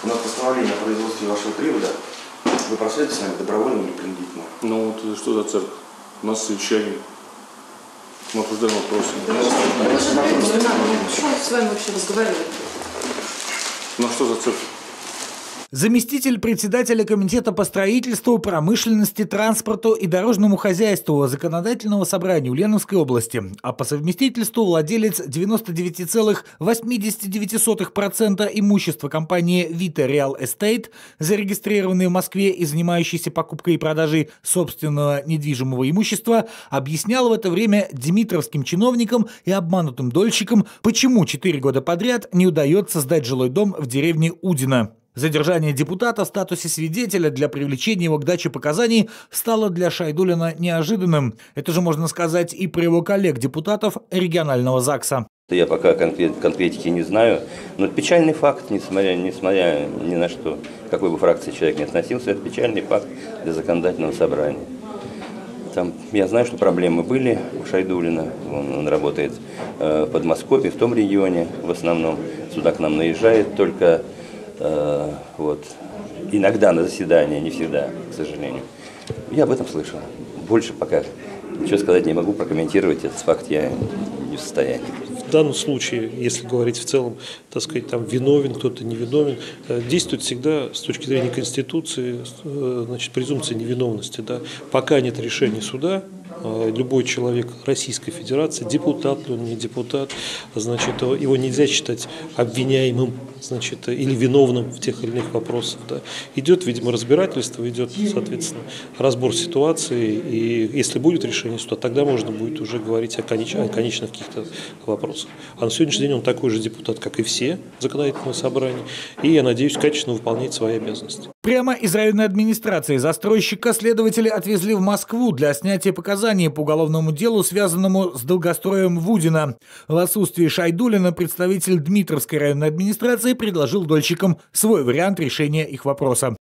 У нас постановление о производстве вашего привода. Вы прошлите с нами добровольно или принудительно? Ну вот что за цирк? У нас совещание. Мы обсуждаем вопросы. Что с вами вообще разговаривать? Ну что за цирк? Заместитель председателя комитета по строительству, промышленности, транспорту и дорожному хозяйству Законодательного собрания Ульяновской области, а по совместительству владелец 99,89% имущества компании Vita Real Estate, зарегистрированной в Москве и занимающейся покупкой и продажей собственного недвижимого имущества, объяснял в это время димитровским чиновникам и обманутым дольщикам, почему 4 года подряд не удается сдать жилой дом в деревне Удино. Задержание депутата в статусе свидетеля для привлечения его к даче показаний стало для Шайдуллина неожиданным. Это же можно сказать и про его коллег-депутатов регионального ЗАГСа. Я пока конкретики не знаю, но это печальный факт, несмотря ни на что, к какой бы фракции человек ни относился, это печальный факт для законодательного собрания. Там, я знаю, что проблемы были у Шайдуллина, он работает в Подмосковье, в том регионе в основном, сюда к нам наезжает только вот, иногда на заседания, не всегда, к сожалению. Я об этом слышал. Больше пока ничего сказать не могу, прокомментировать этот факт я не в состоянии. В данном случае, если говорить в целом, так сказать, там виновен, кто-то не виновен, действует всегда с точки зрения Конституции, значит, презумпция невиновности. Да? Пока нет решения суда, любой человек Российской Федерации, депутат ли он, не депутат, значит, его нельзя считать обвиняемым, значит, или виновным в тех или иных вопросах. Да. Идет, видимо, разбирательство, идет, соответственно, разбор ситуации, и если будет решение суда, тогда можно будет уже говорить о конечных каких-то вопросах. А на сегодняшний день он такой же депутат, как и все законодательные собрания, и, я надеюсь, качественно выполняет свои обязанности. Прямо из районной администрации застройщика следователи отвезли в Москву для снятия показаний по уголовному делу, связанному с долгостроем в Удино. В отсутствие Шайдуллина представитель Дмитровской районной администрации предложил дольщикам свой вариант решения их вопроса.